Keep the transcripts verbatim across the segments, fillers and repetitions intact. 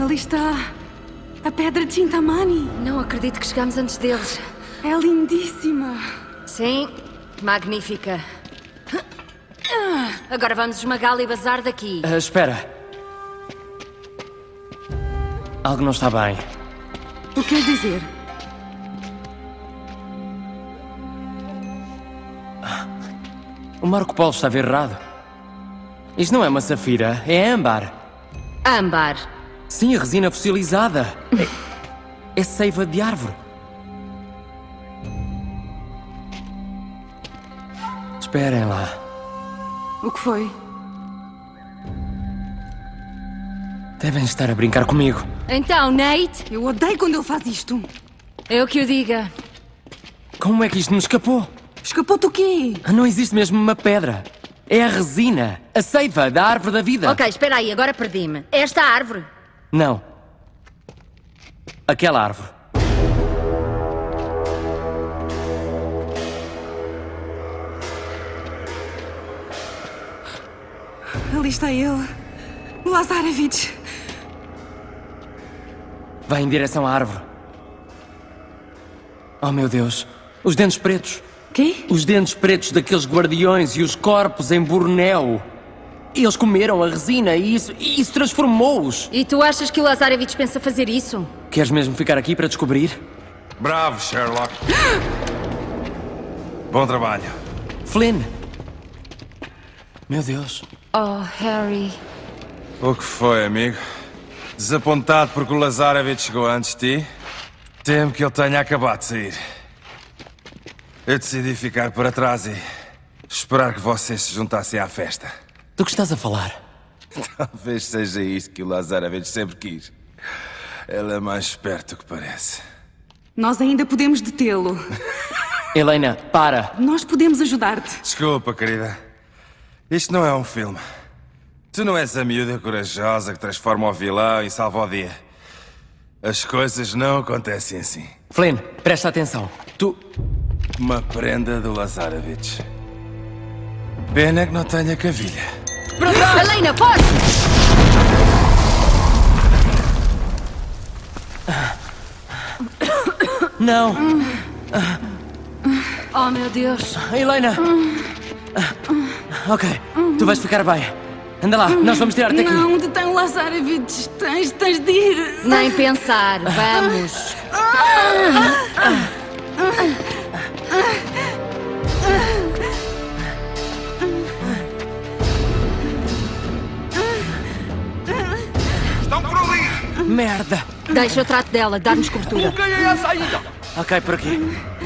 Ali está a pedra de Chintamani. Não acredito que chegamos antes deles. É lindíssima. Sim, magnífica. Agora vamos esmagá-la e bazar daqui. Uh, espera. Algo não está bem. O que queres dizer? O Marco Polo está a ver errado. Isto não é uma safira, é âmbar. Âmbar. Sim, a resina fossilizada. É, é seiva de árvore. Esperem lá. O que foi? Devem estar a brincar comigo. Então, Nate? Eu odeio quando ele faz isto. Eu que o diga. Como é que isto nos escapou? Escapou-te o quê? Não existe mesmo uma pedra. É a resina, a seiva da árvore da vida. Ok, espera aí, agora perdi-me. Esta árvore? Não. Aquela árvore. Ali está ele. O Lazarevich. Vai em direção à árvore. Oh, meu Deus. Os dentes pretos. Quê? Os dentes pretos daqueles guardiões e os corpos em Bornéu. Eles comeram a resina e isso, e isso transformou-os. E tu achas que o Lazarevich pensa fazer isso? Queres mesmo ficar aqui para descobrir? Bravo, Sherlock. Bom trabalho. Flynn. Meu Deus. Oh, Harry. O que foi, amigo? Desapontado porque o Lazarevich chegou antes de ti? Temo que ele tenha acabado de sair. Eu decidi ficar para trás e esperar que vocês se juntassem à festa. Do que estás a falar? Talvez seja isso que o Lazarevich sempre quis. Ele é mais esperto do que parece. Nós ainda podemos detê-lo. Helena, para. Nós podemos ajudar-te. Desculpa, querida. Isto não é um filme. Tu não és a miúda corajosa que transforma o vilão e salva o dia. As coisas não acontecem assim. Flynn, presta atenção. Tu... Uma prenda do Lazarevich. Pena que não tenha cavilha. Helena, forte! Não. Oh, meu Deus. Helena. Ok, tu vais ficar bem. Anda lá, nós vamos tirar-te aqui. Não, onde tem o Lazarevich? Tens, tens de ir. Nem pensar, vamos. Estão por ali! Merda. Deixa eu trato dela, dar-nos cobertura. Ok, por aqui.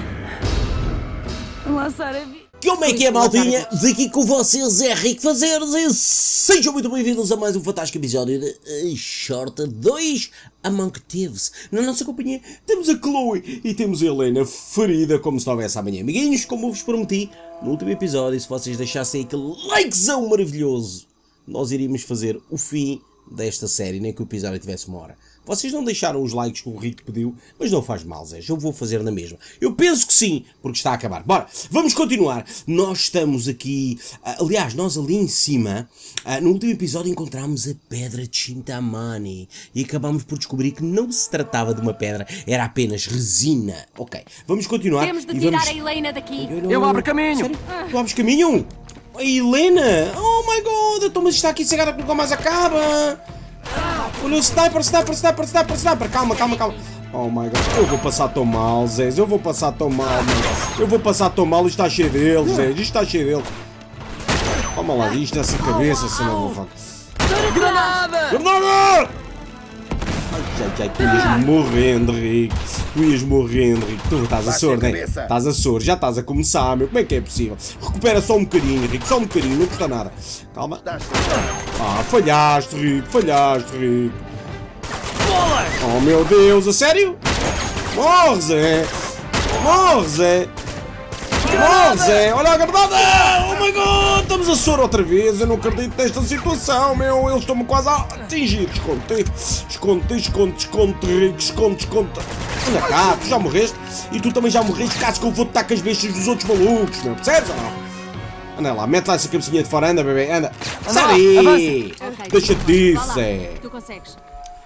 O Lazarevich. Como é que é, maldinha? Daqui com vocês é Rico Fazeres e sejam muito bem-vindos a mais um fantástico episódio de Short dois Among Thieves. Na nossa companhia temos a Chloe e temos a Helena ferida como se não houvesse amanhã. Amiguinhos, como eu vos prometi no último episódio, se vocês deixassem aquele likezão maravilhoso, nós iríamos fazer o fim desta série, nem que o episódio tivesse uma hora. Vocês não deixaram os likes que o Rico pediu, mas não faz mal, Zé. Eu vou fazer na mesma. Eu penso que sim, porque está a acabar. Bora, vamos continuar. Nós estamos aqui... Uh, aliás, nós ali em cima, uh, no último episódio encontramos a pedra de Chintamani. E acabamos por descobrir que não se tratava de uma pedra, era apenas resina. Ok, vamos continuar. Temos de e tirar vamos... a Helena daqui. Eu, não... Eu abro caminho. Sério? Tu abres caminho? A Helena? Oh my god, então mas está aqui cegada que nunca mais acaba. Olha o sniper, sniper, sniper, sniper, sniper. Calma, calma, calma. Oh my god, eu vou passar tão mal, Zé. Eu vou passar tão mal, mano. Eu vou passar tão mal, isto está cheio deles, Zé. Isto está cheio deles. Calma lá, isto nessa cabeça, senão eu vou falar. Granada! Granada! Ai, ai, ai, tu ias morrendo, Rico. Tu ias morrendo, Rico. Tu estás a soro, né? Estás a soro, já estás a começar, meu. Como é que é possível? Recupera só um bocadinho, Rico. Só um bocadinho, não custa nada. Calma. Ah, falhaste, Rico. Falhaste, Rico. Oh, meu Deus, a sério? Morre, Zé. Morre, Zé. Morre, Zé. Olha a granada. Oh, my God. Estamos a soro outra vez. Eu não acredito nesta situação, meu. Eles estão-me quase a atingir. Esconde-te. Esconde-te, esconde-te, esconde-te, Rico. Esconde-te, esconde-te. Anda cá, tu já morreste? E tu também já morreste, caso que eu vou-te dar com as bestas dos outros malucos, meu. Percebes ou não? Anda lá, mete lá essa cabecinha de fora. Anda, bebê, anda. Sai aí. Deixa-te disso, Zé. Tu consegues.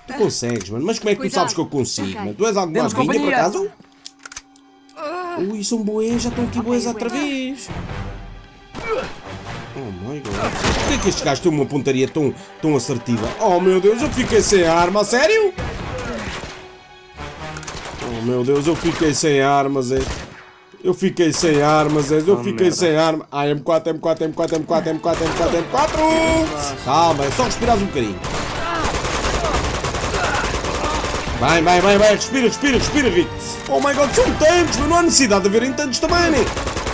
Tu consegues, mano. Mas como é que tu Cuidado. sabes que eu consigo, Ok. mano? Tu és alguma Temos vinha, por companhia. acaso? Ui, são boés, já estão aqui boés outra aguenta. vez. Oh my god. Porquê que estes gajos têm uma pontaria tão, tão assertiva? Oh meu Deus, eu fiquei sem arma, a sério? Oh meu Deus, eu fiquei sem armas, é. Eu fiquei sem armas, é. Eu fiquei sem arma. Ai, M quatro, M quatro, M quatro, M quatro, M quatro, M quatro, M quatro. Calma, é só respirares um bocadinho. Vai, vai, vai, vai, respira, respira, respira, Rick. Oh my god, são tantos, mas não há necessidade de haverem tantos também, né?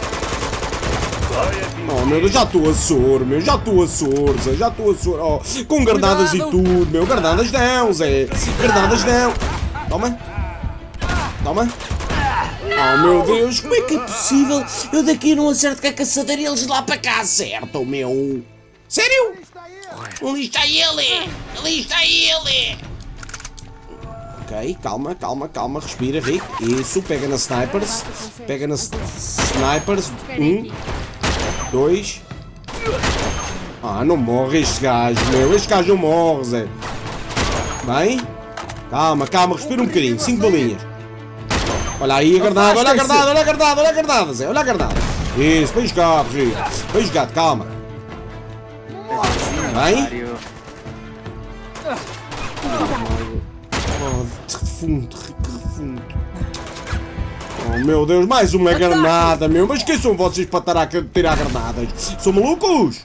Oh meu Deus, já estou a soro, meu, já estou a soro, Zé, já estou a soro. Oh, com gardadas Cuidado. e tudo, meu, gardadas não, Zé. Gardadas não. Toma. Toma. Oh meu Deus, como é que é possível? Eu daqui não acerto com a caçadeira e eles de lá para cá acertam, meu. Sério? Ali está ele! Ali está ele! Ok, calma, calma, calma, respira, Rick. Isso, pega na snipers. Pega na s- snipers. Um, dois. Ah, não morre este gajo, meu. Este gajo não morre, Zé. Bem? Calma, calma, respira um bocadinho. Cinco balinhas. Olha aí a granada, olha a granada, olha a granada, olha a granada, Zé. Olha a granada. Isso, bem jogado, Rick. Bem jogado, calma. Bem? Oh, que refundo, que refundo. Oh meu Deus, mais uma granada, meu. Mas quem são vocês para estar a tirar granadas? São malucos?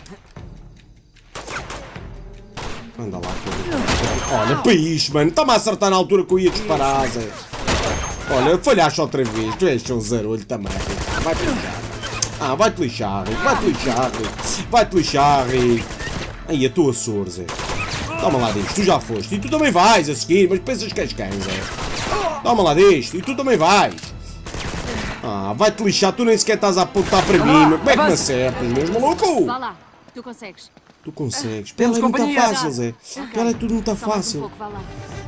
Anda lá, cara. Olha, para isto, mano. Está-me a acertar na altura que eu ia disparar, Zé. Olha, falhaste outra vez. Tu és um zarolho também. Vai-te lixar. Ah, vai-te lixar, Rick. Vai-te lixar, Rick. Vai-te lixar, Rick. Aí, a tua sor, Zé. Toma lá disto, tu já foste. E tu também vais a seguir, mas pensas que és quem, Zé? Toma lá disto, e tu também vais. Ah, vai-te lixar, tu nem sequer estás a apontar para mim. Mas como é que me acertas, mesmo maluco? Vá lá, tu consegues. Tu consegues. Temos Pela é muito companhia. fácil, Zé. Ok. Pela é tudo muito Só mais um fácil. pouco, vá lá.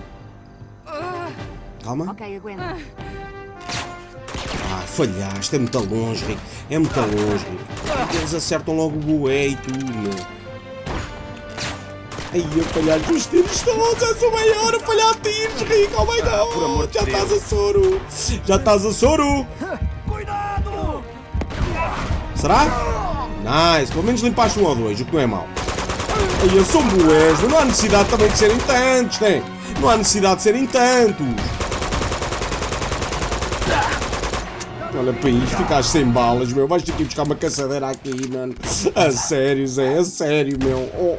Calma. Ok, aguenta. Ah, falhaste, é muito longe, Rick. É muito longe, Rick. Eles acertam logo o bué e tudo, meu. Aí eu falhar os tiros todos, és o maior a falhar tiros, Rick, oh my god, já estás a soro, já estás a soro. Cuidado! Será? Nice, pelo menos limpaste um ou dois, o que não é mau. Aí eu sou bués, mas não há necessidade também de serem tantos, né? Não há necessidade de serem tantos. Olha para isto, ficaste sem balas, meu, vais ter que ir buscar uma caçadeira aqui, mano. A sério, Zé, a sério, meu. Oh.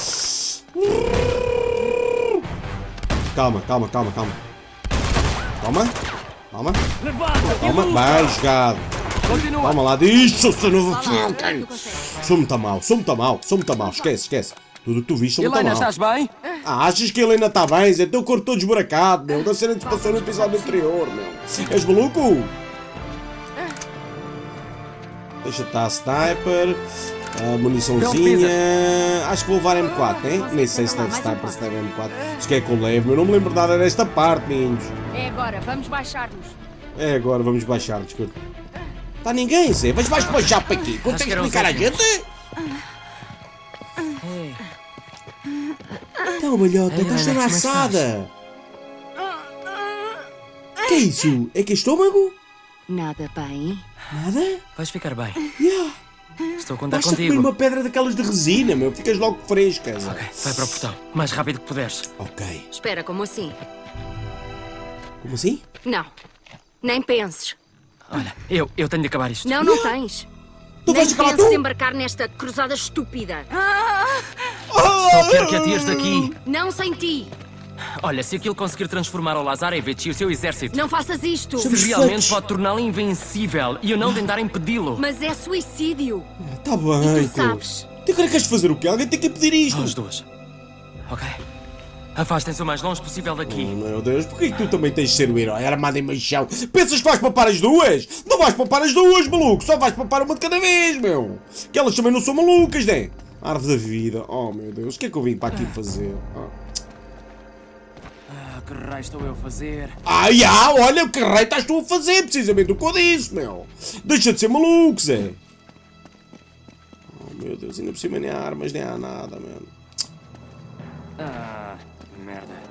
Calma, calma, calma, calma. Calma. Calma. Calma. Bem jogado. Continua. Calma lá disto, seu novo. Vá lá, tu consegues. Sou muito mal, sou muito mal, sou muito mal. Esquece, esquece. Tudo o que tu viste, sou muito Helena, mal. estás bem? Ah, achas que a Helena está bem, Zé? Teu corpo todo esburacado, meu. Da cena que se passou no episódio anterior, meu. És maluco? Deixa estar a sniper. A muniçãozinha. Acho que vou levar M quatro, né? Nem sei se deve sniper, se deve M quatro. Isso que é que eu levo, eu não me lembro nada desta parte, meninos. É agora, vamos baixar-nos. É agora, vamos baixar, desculpa. Está ninguém, Zé? Mas vais baixar para aqui? Consegues que era um explicar a Zé. gente? Então, malhota, Ei, estás Helena, toda como é que assada. Que é isso? É que é estômago? Nada bem. Nada? Vais ficar bem. Yeah. Estou a contar Basta comer contigo. uma pedra daquelas de resina, meu. Ficas logo fresca. Zé. Ok, vai para o portão. O mais rápido que puderes. Ok. Espera, como assim? Como assim? Não. Nem penses. Olha, eu, eu tenho de acabar isto. Não, não tens. Tu Nem vais acabar penses tu? embarcar nesta cruzada estúpida. Só quero que atires daqui. Não sem ti. Olha, se aquilo conseguir transformar o Lazarevich e o seu exército, Não faças isto. Somos se realmente feitos. pode torná-lo invencível e eu não tentar impedi-lo. Mas é suicídio. Tá bem, E tu pô. sabes. Tu crees que queres fazer o quê? Alguém tem que pedir isto. Vamos duas. Ok. Afastem-se o mais longe possível daqui. Oh, meu Deus, porquê que tu também tens de ser o herói armado em machão? Pensas que vais papar as duas? Não vais papar as duas, maluco. Só vais papar uma de cada vez, meu. Que elas também não são malucas, né? Árvore da vida. Oh, meu Deus. O que é que eu vim para aqui fazer? Ah, Ah, que raio estou eu a fazer? ah já, olha o que raio estás tu a fazer. Precisamente o que eu disse, meu. Deixa de ser maluco, Zé. Oh, meu Deus. Ainda por cima nem há armas, nem há nada, mano. Ah, merda.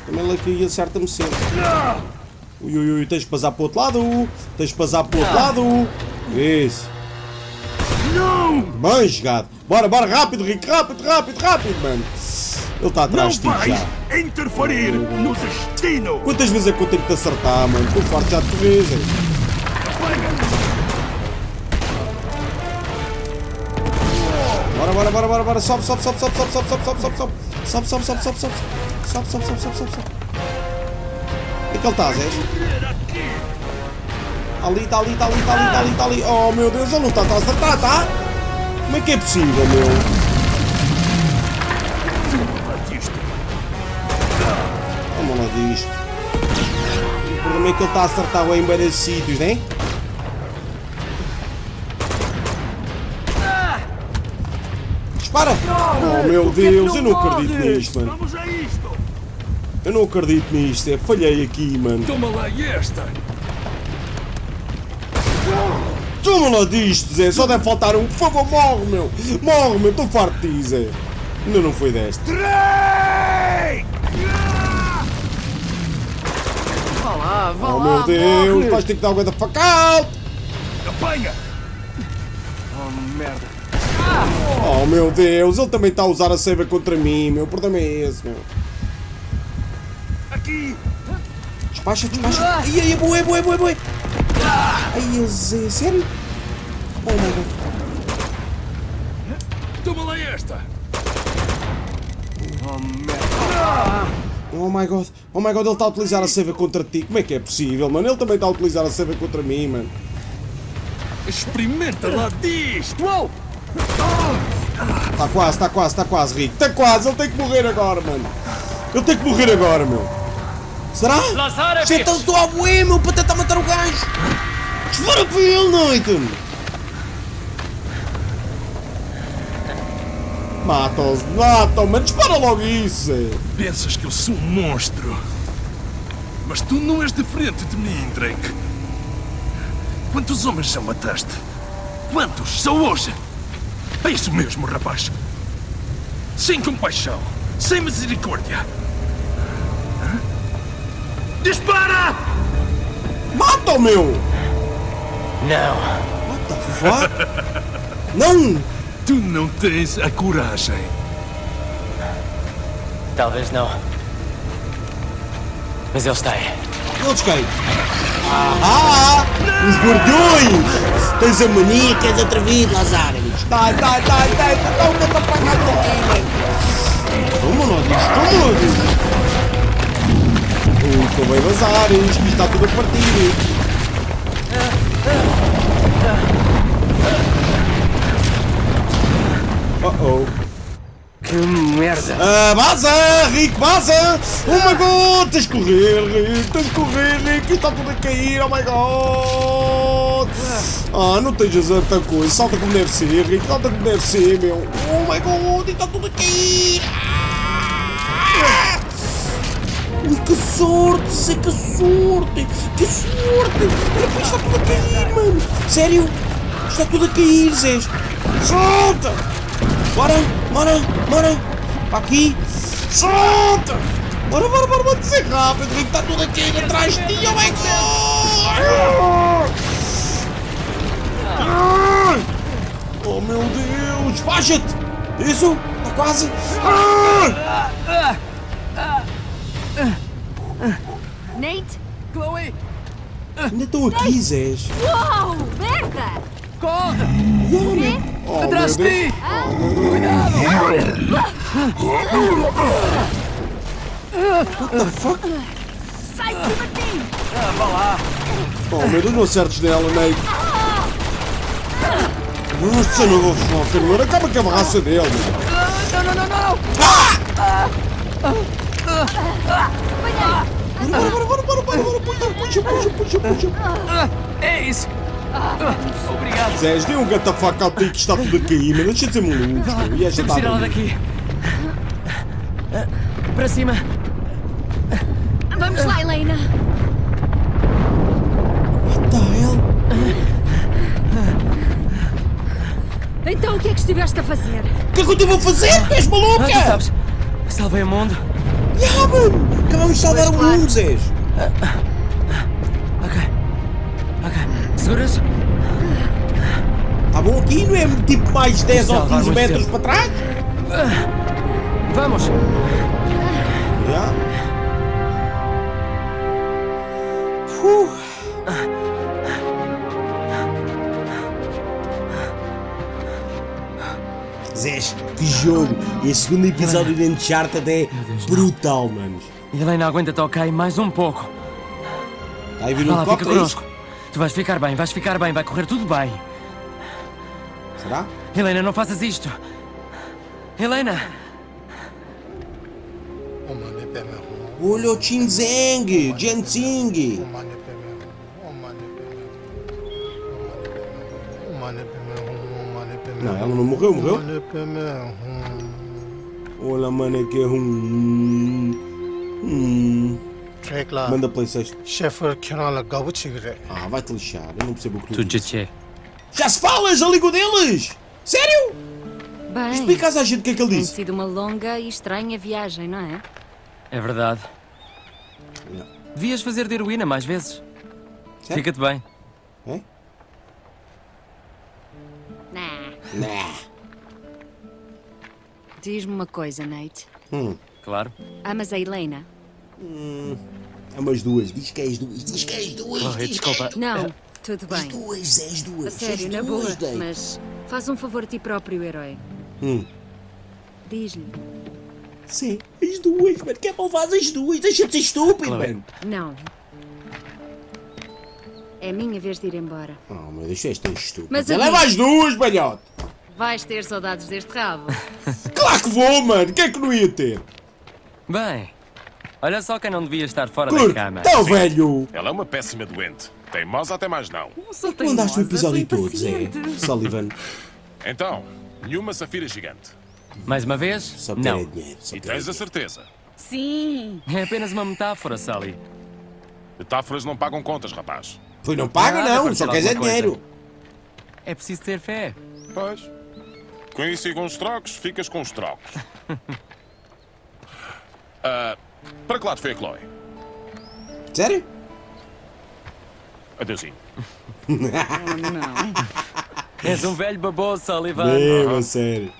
Também ele aqui acerta-me sempre. Ui, ui, ui, tens de passar para o outro lado. Tens de passar para o outro lado. Isso. Não! Bem jogado. Bora, bora, rápido, Rick, rápido, rápido, rápido, mano. Ele está Não atrás de ti vais já. interferir no destino! Quantas vezes é que eu tenho que te acertar, mano? Estou farto já de correr, Zé. Bora, bora, bora, bora, bora. Sobe, sobe, sobe, sobe, sobe, sobe, sobe, sobe, sobe, sobe. Sobe, sobe, sobe, sobe, sobe. Sobe, sobe, sobe, sobe, sobe, sobe. Onde é que ele está, Zé? Ali, está ali, está ali, está ali, está ali, está ali. Oh, meu Deus, ele não está a acertar, tá? Como é que é possível, meu? Vamos lá disto. O problema é que ele está a acertar bem em vários sítios, né? Dispara! Oh meu Deus, eu não acredito nisto, mano. Vamos a isto! Eu não acredito nisto, é, falhei aqui, mano. Toma lá esta! Toma lá disto, Zé, só deve faltar um. Por favor, morre, meu. Morre, meu, estou farto de ti, Zé. Ainda não foi desta. Trem! Vá lá, vá Oh lá, meu Deus, morre. vais ter que dar uma da facal. Apanha! Oh, merda. Oh meu Deus, ele também está a usar a seiva contra mim, meu. O problema é esse, meu. Aqui! Despacha, despacha. Ai, ai, é boa, é boa, é boa, é boa. Ai, Zé, sério? Oh my god. Toma lá esta! Oh, merda. Oh my god, oh my god, ele está a utilizar a seiva contra ti. Como é que é possível, mano? Ele também está a utilizar a seiva contra mim, mano. Experimenta lá disto! Uou! Está quase, está quase, está quase, Rico. Está quase, ele tem que morrer agora, mano. Ele tem que morrer agora, meu. Será? Lazarevich! Já estou a bué, meu, para tentar matar o gajo. Dispara para ele, Nathan. Mata-os, mata-o, mano. Dispara logo isso, Zé. Pensas que eu sou um monstro? Mas tu não és diferente de mim, Drake. Quantos homens já mataste? Quantos? Só hoje? É isso mesmo, rapaz. Sem compaixão, sem misericórdia. Hã? Dispara! Mata-o, meu. Não. What the fuck? Não. Tu não tens a coragem. Talvez não. Mas ele está aí. Eles quem? Ah, os guardiões! Tens a mania que és atrevido, Lazarevich. Dai, dai, dai, dai, dá o que para pagar daqui, mano. Toma lá disto, toma lá disto. Ui, estou bem vazar, isto está tudo a partir. Oh oh. Que merda. Ah, vaza, Rico, vaza! Oh my god, tens de correr, Rico, tens de correr, Rico, isto está tudo a cair, oh my god! Ah, não estejas tanta coisa, salta como deve ser, Rico, salta como deve ser, meu! Oh my god, isto está tudo a cair! Ah! Ui, que sorte, Zé, que sorte! Que sorte! Olha, pô, isto está tudo a cair, mano! Sério? Isto está tudo a cair, Zé! Solta! Bora, bora, bora! Para aqui! Solta! Bora, bora, bora, bora ser rápido, Rico, está tudo a cair atrás de ti, oh my god! Oh meu Deus! Despacha-te! Isso! Está quase! Nate? Chloe! Ainda estou aqui, Zés! Uau! Merda! Corre! Oh, Atrás de meu ti! What the fuck? Sai de cima de mim! Oh meu Deus, não acertes nela, Nate! Nossa, não vou focar, mano! Acaba com a raça dele! Não, não, não, não! Bora, bora, bora, bora, bora, bora, puxa, puxa, puxa, puxa! É isso! Obrigado! Zés, dê um gatafaca ao tico que está tudo a cair, mas deixa de ser maluco, meu! E esta Temos está de tirar ela a daqui! Para cima! Vamos lá, Helena! What the hell? Então o que é que estiveste a fazer? O que é que eu estive a fazer? Tu és Ah, tu maluca? sabes! Salvei o mundo! Ya, mano! Acabamos de salvar um mundo, Zé! Ok. Ok. Seguras? Tá bom aqui, não é tipo mais dez ou Salvar quinze muito metros tempo. para trás? Vamos! Já. Uh. Zés, que jogo! Esse segundo episódio de Uncharted é brutal, manos. Helena, aguenta-te, ok? Mais um pouco. Está a vir um Vá lá, fica helicóptero, é isso? connosco. Tu vais ficar bem, vais ficar bem, vai correr tudo bem. Será? Helena, não faças isto. Helena! Olha o Chinzeng, Jensing. Não, ela não morreu, morreu? Olha, mano, é que é um... Hum... Manda Playstation. Ah, vai-te lixar, eu não percebo o que tu Tu dizes. tchê. Já se fala, já ligo deles! Sério? Bem, Explicas à gente o que é que ele tem disse. sido uma longa e estranha viagem, não é? É verdade. Não. Devias fazer de heroína mais vezes. Sério? Fica-te bem. É? Nah. Nah. Diz-me uma coisa, Nate. Hum. Claro. Amas a Helena? Amo as duas, diz que é as duas, diz que é as duas. Chloe, diz que é desculpa. Não, tudo As bem. duas, é as duas. A sério, as na duas, boa. Dave. Mas faz um favor a ti próprio, herói. Hum. Diz-lhe. Sim, as duas, mano. Que é para levar as duas? Deixa de ser estúpido, Chloe. mano. Não. É minha vez de ir embora. Oh, meu Deus, és tão estúpido. Mas Mas a leva mim- as duas, balhote. Vais ter saudades deste rabo. Claro que vou, mano. Quem é que não ia ter? Bem, olha só quem não devia estar fora Curto. da cama. Então, velho. Ela é uma péssima doente. Teimosa até mais não. Sou Tu andaste o teimosa, episódio sou todo, Zé. impaciente. Sullivan. Então, nenhuma safira gigante. Mais uma vez? Só não. quer dinheiro. Só E quer tens a dinheiro. certeza. Sim. É apenas uma metáfora, Sally. Metáforas não pagam contas, rapaz. Pois não paga, Nada, não. para Só ser queres é alguma coisa. dinheiro. É preciso ter fé. Pois. Com isso e com os trocos, ficas com os trocos. Ah, para que lado foi a Chloe? Sério? Adeusinho. És um velho baboso, Sullivan. Mesmo, a sério.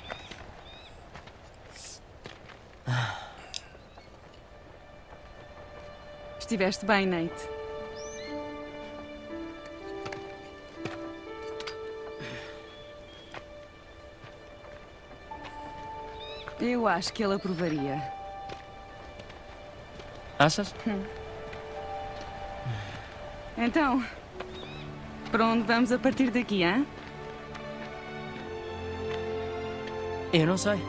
Estiveste bem, Nate. Eu acho que ele aprovaria. Achas? Então, para onde vamos a partir daqui, hã? Eu não sei.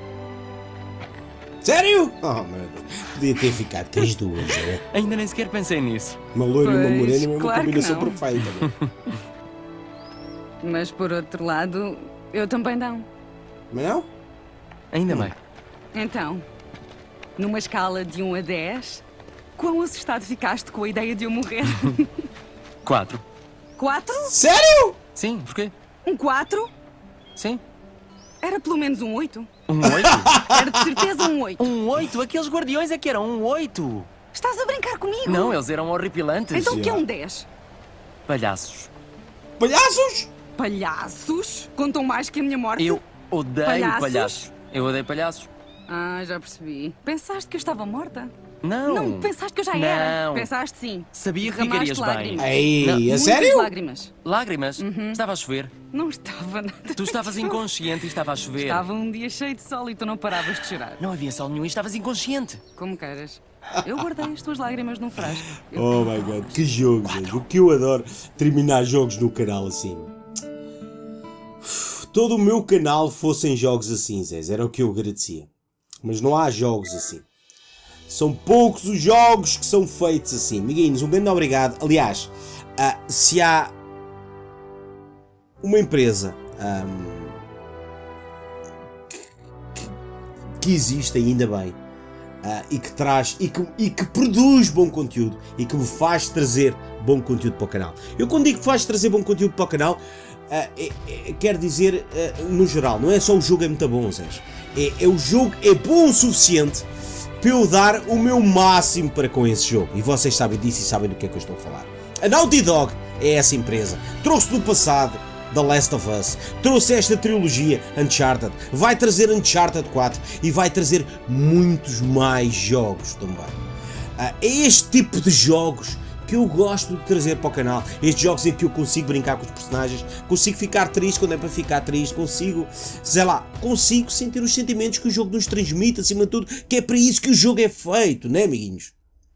Sério? Oh, mano. Podia ter ficado com as duas, né? Ainda nem sequer pensei nisso. Uma loira e uma Pois, morena é uma claro que combinação não. perfeita. Né? Mas por outro lado, eu também não. Mas não? Ainda bem. Então, numa escala de um a dez, quão assustado ficaste com a ideia de eu morrer? Quatro. quatro? Sério? Sim, porquê? Um quatro? Sim. Era pelo menos um oito. Um oito? Era de certeza um oito. Um oito? Aqueles guardiões é que eram um oito. Estás a brincar comigo? Não, eles eram horripilantes. Então o que é um dez? Palhaços. Palhaços? Palhaços? Contam mais que a minha morte? Eu odeio Palhaços? palhaços. Eu odeio palhaços. Ah, já percebi. Pensaste que eu estava morta? Não. Não, pensaste que eu já era? Não. Pensaste sim. Sabia que Derramaste ficarias bem. lágrimas. Ei, Não, a Muitas sério? lágrimas. Lágrimas? Estava a chover. Não estava nada. Tu estavas inconsciente e estava a chover. Estava um dia cheio de sol e tu não paravas de chorar. Não havia sol nenhum e estavas inconsciente. Como queiras. Eu guardei as tuas lágrimas num frasco. Eu- Oh my god, que jogo, gente. O que eu adoro terminar jogos no canal assim. Todo o meu canal fossem jogos assim, Zé, era o que eu agradecia. Mas não há jogos assim. São poucos os jogos que são feitos assim. Amiguinhos, um grande obrigado. Aliás, ah, se há uma empresa ahm, que, que- que existe ainda bem ah, e que traz e que, e que produz bom conteúdo e que me faz trazer bom conteúdo para o canal. Eu quando digo que faz trazer bom conteúdo para o canal, ah, é, é, quer dizer ah, no geral, não é só o jogo é muito bom, Zé. É, é o jogo é bom o suficiente para eu dar o meu máximo para com esse jogo. E vocês sabem disso e sabem do que é que eu estou a falar. A Naughty Dog é essa empresa. Trouxe do passado The Last of Us, trouxe esta trilogia Uncharted, vai trazer Uncharted quatro e vai trazer muitos mais jogos também. Uh, é este tipo de jogos que eu gosto de trazer para o canal. Estes jogos em que eu consigo brincar com os personagens, consigo ficar triste quando é para ficar triste, consigo, sei lá, consigo sentir os sentimentos que o jogo nos transmite, acima de tudo, que é para isso que o jogo é feito, né, amiguinhos?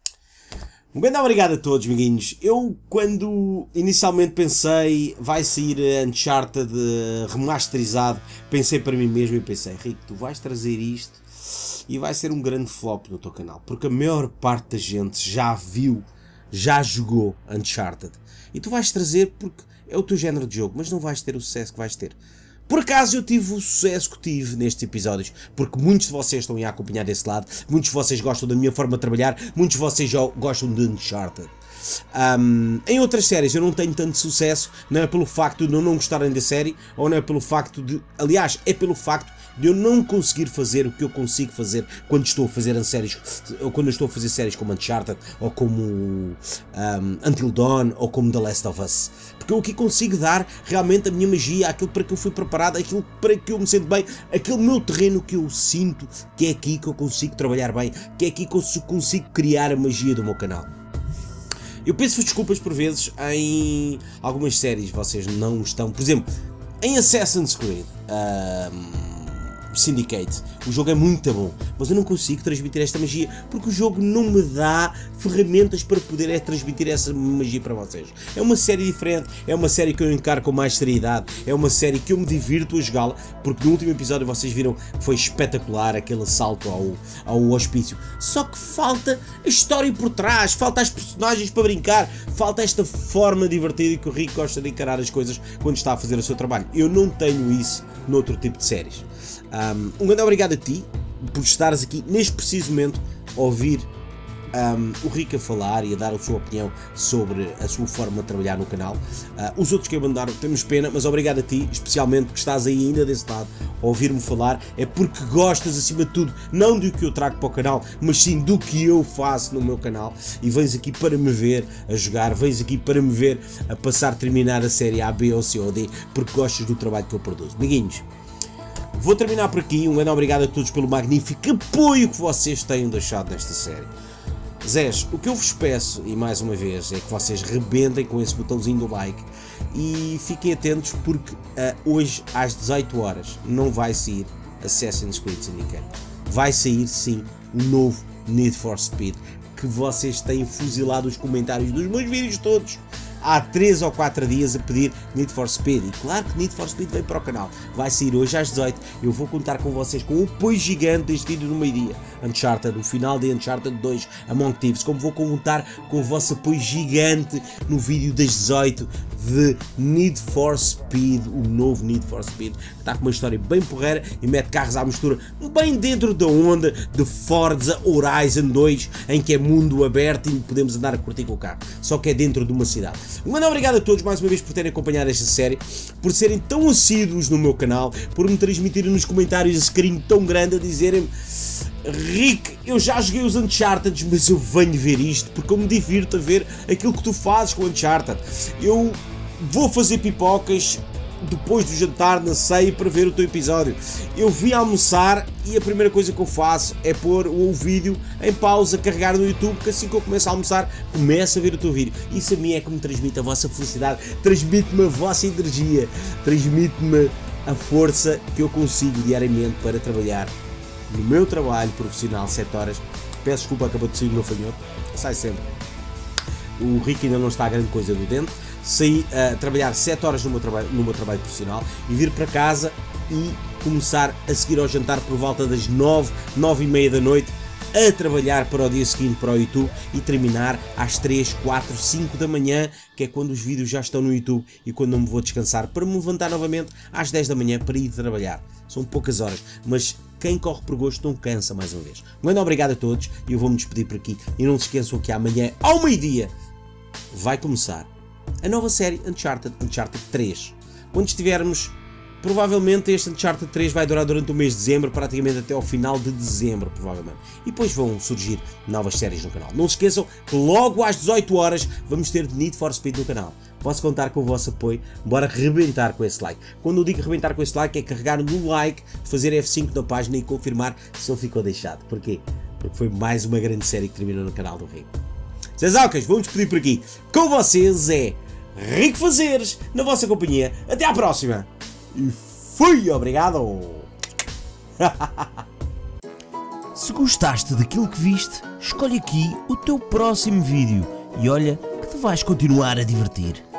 Um grande obrigado a todos, amiguinhos. Eu, quando inicialmente pensei, vai sair Uncharted remasterizado, pensei para mim mesmo e pensei, Rico, tu vais trazer isto e vai ser um grande flop no teu canal, porque a maior parte da gente já viu, já jogou Uncharted. E tu vais trazer porque é o teu género de jogo, mas não vais ter o sucesso que vais ter. Por acaso eu tive o sucesso que tive nestes episódios, porque muitos de vocês estão a acompanhar desse lado, muitos de vocês gostam da minha forma de trabalhar, muitos de vocês já gostam de Uncharted. Um, em outras séries eu não tenho tanto sucesso, não é pelo facto de eu não gostarem da série, ou não é pelo facto de, aliás, é pelo facto de eu não conseguir fazer o que eu consigo fazer quando estou a fazer em séries, ou quando eu estou a fazer séries como Uncharted, ou como um, Until Dawn, ou como The Last of Us. Porque eu aqui consigo dar realmente a minha magia, aquilo para que eu fui preparado, aquilo para que eu me sinto bem, aquele meu terreno que eu sinto que é aqui que eu consigo trabalhar bem, que é aqui que eu consigo criar a magia do meu canal. Eu peço desculpas por vezes em algumas séries, vocês não estão, por exemplo, em Assassin's Creed um, Syndicate, o jogo é muito bom, mas eu não consigo transmitir esta magia, porque o jogo não me dá ferramentas para poder é, transmitir essa magia para vocês. É uma série diferente, é uma série que eu encaro com mais seriedade, é uma série que eu me divirto a jogá-la, porque no último episódio vocês viram que foi espetacular aquele assalto ao, ao hospício, só que falta a história por trás, falta as personagens para brincar, falta esta forma divertida que o Rico gosta de encarar as coisas quando está a fazer o seu trabalho. Eu não tenho isso noutro tipo de séries. Um, um grande obrigado a ti por estares aqui neste preciso momento a ouvir um, o Rico a falar e a dar a sua opinião sobre a sua forma de trabalhar no canal. Uh, os outros que eu mandaram temos pena, mas obrigado a ti, especialmente porque estás aí ainda desse lado a ouvir-me falar, é porque gostas acima de tudo, não do que eu trago para o canal, mas sim do que eu faço no meu canal, e vens aqui para me ver a jogar, vens aqui para me ver a passar, terminar a série A, B ou C ou D, porque gostas do trabalho que eu produzo. Amiguinhos, vou terminar por aqui. Um grande obrigado a todos pelo magnífico apoio que vocês têm deixado nesta série. Zés, o que eu vos peço, e mais uma vez, é que vocês rebentem com esse botãozinho do like e fiquem atentos, porque uh, hoje às dezoito horas não vai sair Assassin's Creed Syndicate. Vai sair sim o novo Need for Speed, que vocês têm fuzilado os comentários dos meus vídeos todos há três ou quatro dias a pedir Need for Speed, e claro que Need for Speed vem para o canal, vai sair hoje às dezoito, eu vou contar com vocês com um apoio gigante deste vídeo no meio-dia, Uncharted, o final de Uncharted dois, Among Thieves, como vou contar com o vosso apoio gigante no vídeo das dezoito de Need for Speed, o novo Need for Speed, que está com uma história bem porreira e mete carros à mistura bem dentro da onda de Forza Horizon dois, em que é mundo aberto e podemos andar a curtir com o carro, só que é dentro de uma cidade. Um grande obrigado a todos mais uma vez por terem acompanhado esta série, por serem tão assíduos no meu canal, por me transmitirem nos comentários esse carinho tão grande a dizerem-me: Rick, eu já joguei os Uncharted, mas eu venho ver isto porque eu me divirto a ver aquilo que tu fazes com o Uncharted. Eu vou fazer pipocas depois do jantar na ceia para ver o teu episódio. Eu vim almoçar e a primeira coisa que eu faço é pôr o vídeo em pausa, carregar no YouTube, porque assim que eu começo a almoçar, começo a ver o teu vídeo. Isso a mim é que me transmite a vossa felicidade, transmite-me a vossa energia, transmite-me a força que eu consigo diariamente para trabalhar no meu trabalho profissional, sete horas. Peço desculpa, acabou de sair o meu fanhoto, sai sempre. O Rico ainda não está a grande coisa do dente. Saí a trabalhar sete horas no meu, trabalho, no meu trabalho profissional e vir para casa e começar a seguir ao jantar por volta das nove, nove e meia da noite, a trabalhar para o dia seguinte para o YouTube e terminar às três, quatro, cinco da manhã, que é quando os vídeos já estão no YouTube e quando não me vou descansar para me levantar novamente às dez da manhã para ir trabalhar. São poucas horas, mas quem corre por gosto não cansa, mais uma vez. Um grande obrigado a todos e eu vou-me despedir por aqui. E não se esqueçam que amanhã, ao meio-dia, vai começar a nova série Uncharted, Uncharted três. Quando estivermos provavelmente este Uncharted três vai durar durante o mês de dezembro, praticamente até ao final de dezembro, provavelmente. E depois vão surgir novas séries no canal. Não se esqueçam que logo às dezoito horas vamos ter Need for Speed no canal. Posso contar com o vosso apoio, bora rebentar com esse like. Quando eu digo rebentar com esse like é carregar no like, fazer F cinco na página e confirmar se ele ficou deixado. Porquê? Porque foi mais uma grande série que terminou no canal do Rico. Zezalcas, vamos despedir por aqui. Com vocês é Rico Fazeres, na vossa companhia. Até à próxima. E fui, obrigado. Se gostaste daquilo que viste, escolhe aqui o teu próximo vídeo e olha que te vais continuar a divertir.